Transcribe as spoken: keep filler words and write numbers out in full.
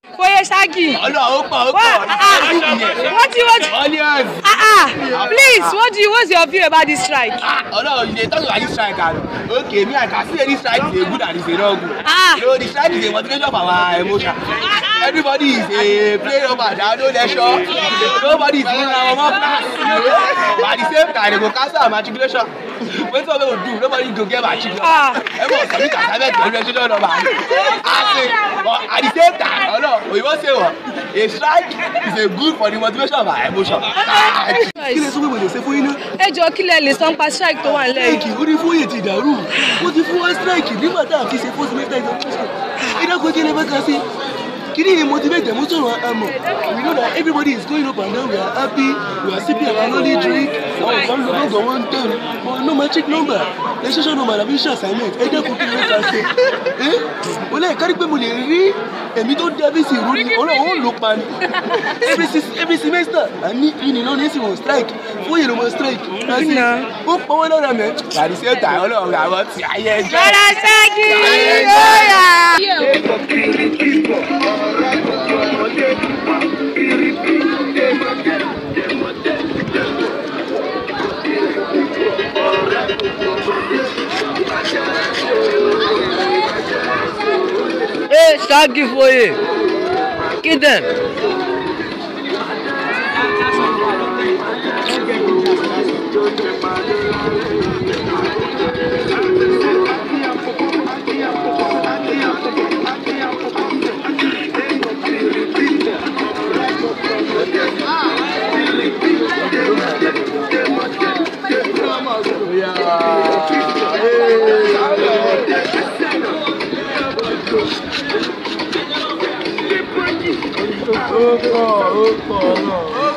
Foye Shaggy. What? What do you want? Onions. Ah ah. Please, what do you? What's your view about this strike? Oh no, you dey talk about this strike. Okay, me I can see any strike is a good and it's a not good. Ah. You know, the strike is a motivation for our emotion. Everybody is a play over down, no lecture. Nobody is doing our work class. But at the same time, they go cancel our matriculation. Wetin we go do? Nobody go get matriculation. Ah. Everyone submit assignment to registration number. I say, but at the same time, oh no, we won't say what? A strike is a good for the motivation of our emotion. Kí lè sọ pé mo lè ṣe fún yín náà? Ẹ jọ̀ọ́ kí lẹ lè sọ nípa strike tó wà nílẹ̀ yìí? Strike ó ní fún yẹn ti dàrú. Ó ti fún wa strike nígbà tá a fi ṣe fún semester examination. Ìdáko kí lè fẹ́ kan sí. Kí ni motivate them? We know that everybody is going up and down. We are happy. We are sipping our only drink. Our family don't go one time. But no magic number. The social number have been share assignment. Ẹ dẹ́kun kí ló fẹ́ ṣe. Eh? Olè kárí pé mo lè rí èmi tó dẹ́bi sí ìrú ni Ọlọ́run ó lò pa ni. Every semester a ní ìní náà ní ìsìnkú strike. Fún yìí ló mọ strike. Ó pọ̀ wọ́n lára mẹ́. At the same time, Ọlọ́run àwọn ti ayé ẹjọ́. Foye Shaggy. Hey, Shaggy Foye. Get them. Opa, opa, opa.